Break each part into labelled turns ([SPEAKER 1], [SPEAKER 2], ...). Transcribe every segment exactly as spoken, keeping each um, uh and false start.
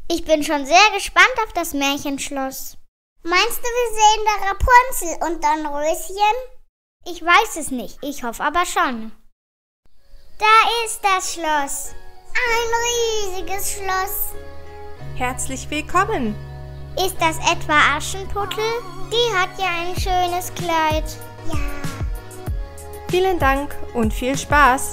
[SPEAKER 1] Ich bin schon sehr gespannt auf das Märchenschloss. Meinst du, wir sehen da Rapunzel und Dornröschen? Ich weiß es nicht, ich hoffe aber schon. Da ist das Schloss. Ein riesiges Schloss.
[SPEAKER 2] Herzlich willkommen.
[SPEAKER 1] Ist das etwa Aschenputtel? Die hat ja ein schönes Kleid. Ja.
[SPEAKER 2] Vielen Dank und viel Spaß.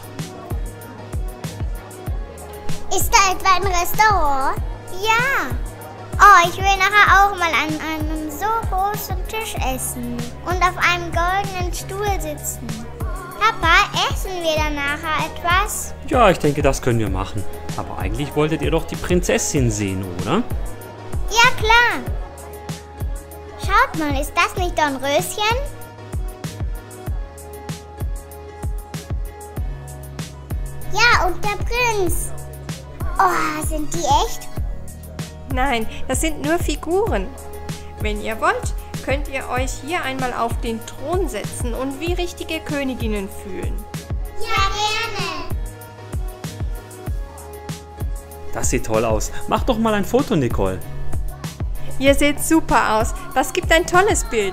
[SPEAKER 1] Ist da etwa ein Restaurant? Ja. Oh, ich will nachher auch mal an einem so großen Tisch essen und auf einem goldenen Stuhl sitzen. Papa, essen wir dann nachher etwas?
[SPEAKER 3] Ja, ich denke, das können wir machen. Aber eigentlich wolltet ihr doch die Prinzessin sehen, oder?
[SPEAKER 1] Ja, klar. Schaut mal, ist das nicht Dornröschen? Ja, und der Prinz. Oh, sind die echt?
[SPEAKER 2] Nein, das sind nur Figuren. Wenn ihr wollt, könnt ihr euch hier einmal auf den Thron setzen und wie richtige Königinnen fühlen.
[SPEAKER 1] Ja, gerne.
[SPEAKER 3] Das sieht toll aus. Mach doch mal ein Foto, Nicole.
[SPEAKER 2] Ihr seht super aus. Das gibt ein tolles Bild.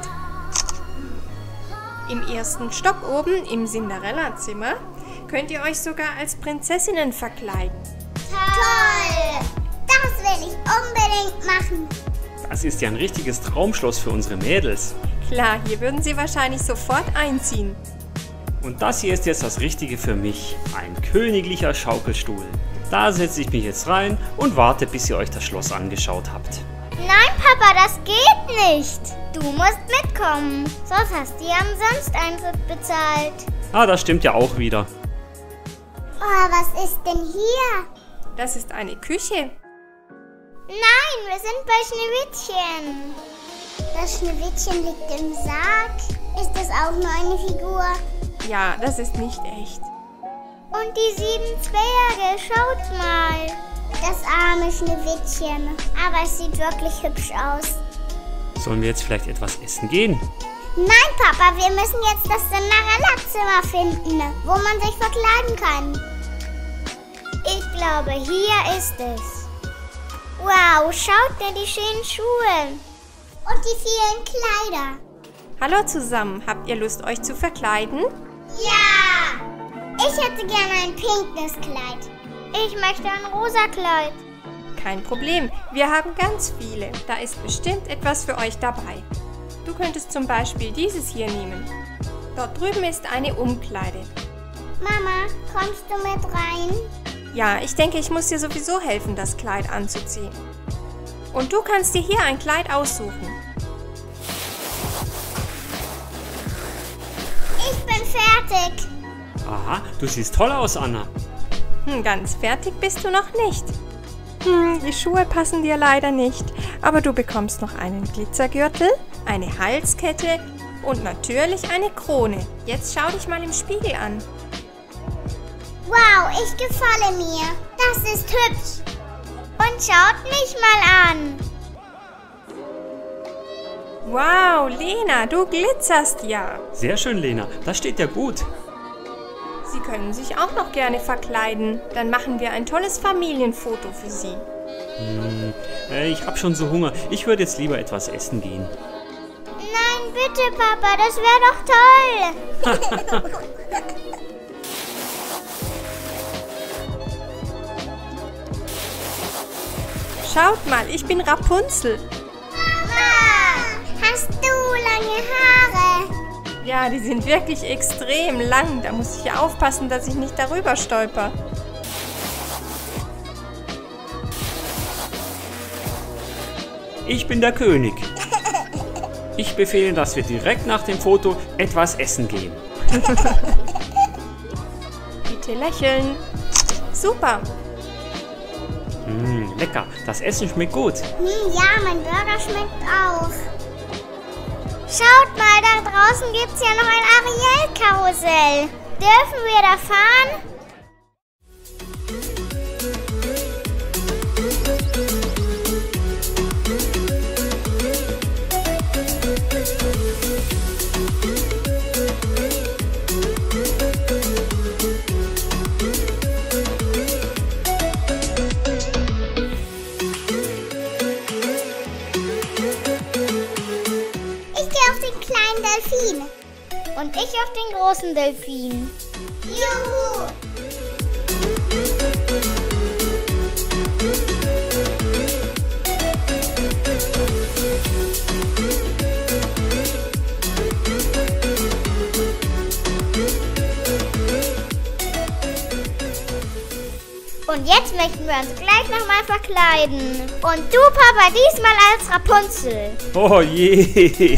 [SPEAKER 2] Im ersten Stock oben im Cinderella-Zimmer könnt ihr euch sogar als Prinzessinnen verkleiden.
[SPEAKER 1] Toll! Das will ich unbedingt machen.
[SPEAKER 3] Das ist ja ein richtiges Traumschloss für unsere Mädels.
[SPEAKER 2] Klar, hier würden sie wahrscheinlich sofort einziehen.
[SPEAKER 3] Und das hier ist jetzt das Richtige für mich. Ein königlicher Schaukelstuhl. Da setze ich mich jetzt rein und warte, bis ihr euch das Schloss angeschaut habt.
[SPEAKER 1] Nein, Papa, das geht nicht. Du musst mitkommen. Sonst hast du ja umsonst Eintritt bezahlt.
[SPEAKER 3] Ah, das stimmt ja auch wieder.
[SPEAKER 1] Oh, was ist denn hier?
[SPEAKER 2] Das ist eine Küche.
[SPEAKER 1] Nein, wir sind bei Schneewittchen. Das Schneewittchen liegt im Sarg. Ist das auch nur eine Figur?
[SPEAKER 2] Ja, das ist nicht echt.
[SPEAKER 1] Und die sieben Zwerge, schaut mal. Das arme Schneewittchen. Aber es sieht wirklich hübsch aus.
[SPEAKER 3] Sollen wir jetzt vielleicht etwas essen gehen?
[SPEAKER 1] Nein, Papa, wir müssen jetzt das Cinderella-Zimmer finden, wo man sich verkleiden kann. Ich glaube, hier ist es. Wow, schaut dir die schönen Schuhe. Und die vielen Kleider.
[SPEAKER 2] Hallo zusammen, habt ihr Lust, euch zu verkleiden?
[SPEAKER 1] Ja! Ich hätte gerne ein pinkes Kleid. Ich möchte ein rosa Kleid.
[SPEAKER 2] Kein Problem, wir haben ganz viele. Da ist bestimmt etwas für euch dabei. Du könntest zum Beispiel dieses hier nehmen. Dort drüben ist eine Umkleide.
[SPEAKER 1] Mama, kommst du mit rein?
[SPEAKER 2] Ja, ich denke, ich muss dir sowieso helfen, das Kleid anzuziehen. Und du kannst dir hier ein Kleid aussuchen.
[SPEAKER 1] Ich bin fertig.
[SPEAKER 3] Aha, du siehst toll aus, Anna.
[SPEAKER 2] Hm, ganz fertig bist du noch nicht. Hm, die Schuhe passen dir leider nicht. Aber du bekommst noch einen Glitzergürtel, eine Halskette und natürlich eine Krone. Jetzt schau dich mal im Spiegel an.
[SPEAKER 1] Wow, ich gefalle mir. Das ist hübsch. Und schaut mich mal an.
[SPEAKER 2] Wow, Lena, du glitzerst ja.
[SPEAKER 3] Sehr schön, Lena. Das steht ja gut.
[SPEAKER 2] Sie können sich auch noch gerne verkleiden. Dann machen wir ein tolles Familienfoto für Sie.
[SPEAKER 3] Hm, äh, ich habe schon so Hunger. Ich würde jetzt lieber etwas essen gehen.
[SPEAKER 1] Nein, bitte, Papa, das wäre doch toll.
[SPEAKER 2] Schaut mal, ich bin Rapunzel.
[SPEAKER 1] Mama, hast du lange Haare?
[SPEAKER 2] Ja, die sind wirklich extrem lang. Da muss ich ja aufpassen, dass ich nicht darüber stolper.
[SPEAKER 3] Ich bin der König. Ich befehle, dass wir direkt nach dem Foto etwas essen gehen.
[SPEAKER 2] Bitte lächeln. Super.
[SPEAKER 3] Mmh, lecker. Das Essen schmeckt gut.
[SPEAKER 1] Hm, ja, mein Burger schmeckt auch. Schaut mal, da draußen gibt's ja noch ein Ariel-Karussell. Dürfen wir da fahren? Delfin. Und ich auf den großen Delfin. Juhu! Und jetzt möchten wir uns gleich nochmal verkleiden. Und du, Papa, diesmal als Rapunzel.
[SPEAKER 3] Oh je!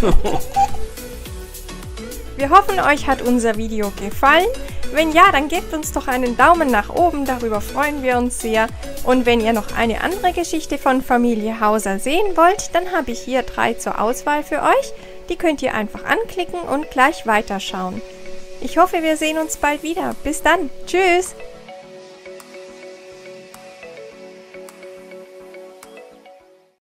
[SPEAKER 2] Wir hoffen, euch hat unser Video gefallen. Wenn ja, dann gebt uns doch einen Daumen nach oben, darüber freuen wir uns sehr. Und wenn ihr noch eine andere Geschichte von Familie Hauser sehen wollt, dann habe ich hier drei zur Auswahl für euch. Die könnt ihr einfach anklicken und gleich weiterschauen. Ich hoffe, wir sehen uns bald wieder. Bis dann. Tschüss!